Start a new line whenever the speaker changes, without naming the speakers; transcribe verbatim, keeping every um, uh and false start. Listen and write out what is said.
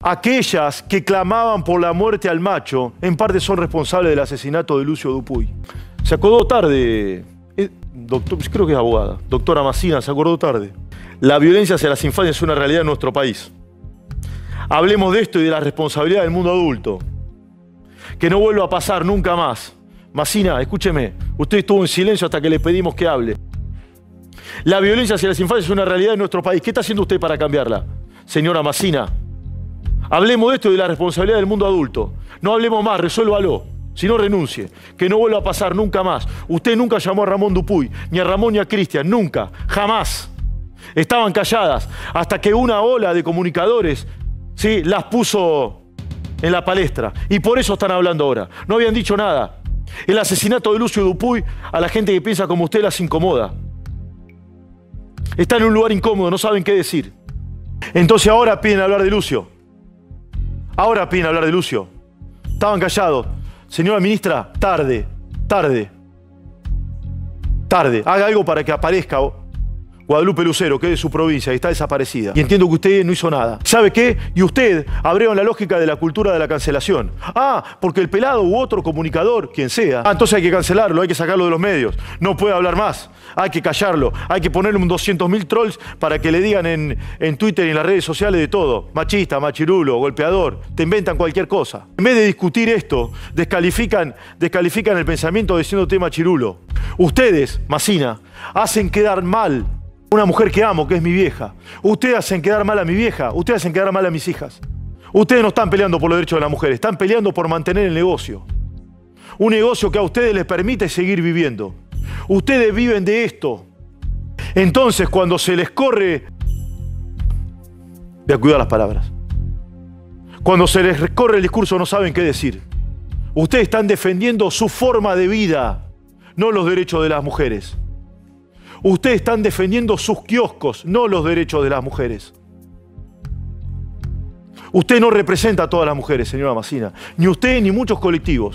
aquellas que clamaban por la muerte al macho, en parte son responsables del asesinato de Lucio Dupuy. Se acordó tarde, eh, doctor, creo que es abogada, doctora Massina, se acordó tarde. La violencia hacia las infancias es una realidad en nuestro país. Hablemos de esto y de la responsabilidad del mundo adulto. Que no vuelva a pasar nunca más. Massina, escúcheme, usted estuvo en silencio hasta que le pedimos que hable. La violencia hacia las infancias es una realidad en nuestro país. ¿Qué está haciendo usted para cambiarla, señora Massina? Hablemos de esto y de la responsabilidad del mundo adulto. No hablemos más, resuélvalo. Si no, renuncie. Que no vuelva a pasar nunca más. Usted nunca llamó a Ramón Dupuy, ni a Ramón ni a Cristian, nunca, jamás. Estaban calladas hasta que una ola de comunicadores, sí, las puso en la palestra. Y por eso están hablando ahora. No habían dicho nada. El asesinato de Lucio Dupuy a la gente que piensa como usted las incomoda. Están en un lugar incómodo, no saben qué decir. Entonces ahora piden hablar de Lucio. Ahora piden hablar de Lucio. Estaban callados. Señora ministra, tarde, tarde, tarde. Haga algo para que aparezca Guadalupe Lucero, que es de su provincia y está desaparecida. Y entiendo que usted no hizo nada. ¿Sabe qué? Y usted abrió en la lógica de la cultura de la cancelación. Ah, porque el pelado u otro comunicador, quien sea, ah, entonces hay que cancelarlo, hay que sacarlo de los medios. No puede hablar más, hay que callarlo. Hay que ponerle un doscientos mil trolls para que le digan en, en Twitter y en las redes sociales de todo. Machista, machirulo, golpeador, te inventan cualquier cosa. En vez de discutir esto, descalifican, descalifican el pensamiento diciéndote machirulo. Ustedes, Massina, hacen quedar mal una mujer que amo, que es mi vieja. Ustedes hacen quedar mal a mi vieja. Ustedes hacen quedar mal a mis hijas. Ustedes no están peleando por los derechos de las mujeres. Están peleando por mantener el negocio. Un negocio que a ustedes les permite seguir viviendo. Ustedes viven de esto. Entonces, cuando se les corre... Voy a cuidar las palabras. Cuando se les corre el discurso no saben qué decir. Ustedes están defendiendo su forma de vida, no los derechos de las mujeres. Ustedes están defendiendo sus kioscos, no los derechos de las mujeres. Usted no representa a todas las mujeres, señora Massina. Ni usted ni muchos colectivos.